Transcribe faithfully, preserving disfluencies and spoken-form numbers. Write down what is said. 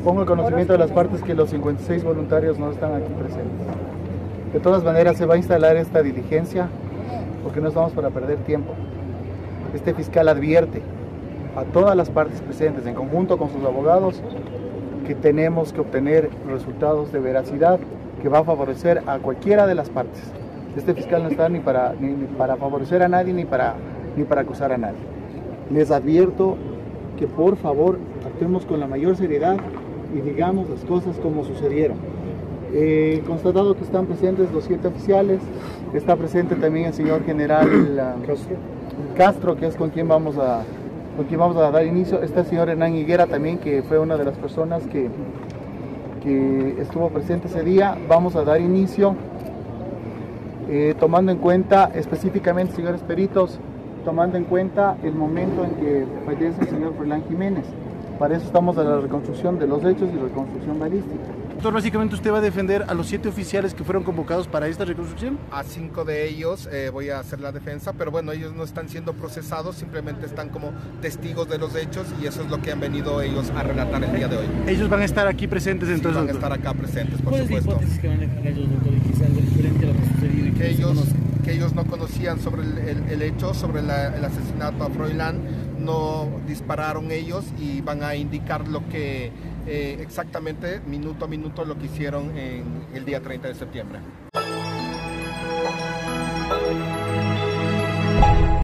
pongo el conocimiento de las partes que los cincuenta y seis voluntarios no están aquí presentes. De todas maneras se va a instalar esta diligencia porque no estamos para perder tiempo. Este fiscal advierte a todas las partes presentes en conjunto con sus abogados que tenemos que obtener resultados de veracidad que va a favorecer a cualquiera de las partes. Este fiscal no está ni para, ni, ni para favorecer a nadie ni para, ni para acusar a nadie. Les advierto que por favor actuemos con la mayor seriedad y digamos las cosas como sucedieron. Eh, constatado que están presentes los siete oficiales, está presente también el señor general Castro. Castro, que es con quien vamos a, con quien vamos a dar inicio. Está el señor Hernán Higuera también, que fue una de las personas que, que estuvo presente ese día. Vamos a dar inicio eh, tomando en cuenta específicamente, señores peritos, tomando en cuenta el momento en que fallece el señor Froilán Jiménez. Para eso estamos en la reconstrucción de los hechos y reconstrucción balística. Doctor, básicamente usted va a defender a los siete oficiales que fueron convocados para esta reconstrucción. A cinco de ellos eh, voy a hacer la defensa, pero bueno, ellos no están siendo procesados, simplemente están como testigos de los hechos y eso es lo que han venido ellos a relatar el día de hoy. Ellos van a estar aquí presentes entonces. Sí, van a estar acá presentes, por ¿Cuál supuesto. ¿Cuál es la hipótesis que manejan ellos, doctor, y quizás algo diferente a lo que sucedió y que, que, no ellos, se que ellos no conocían sobre el, el, el hecho, sobre la, el asesinato a Froilán, no dispararon ellos y van a indicar lo que eh, exactamente minuto a minuto lo que hicieron en el día treinta de septiembre.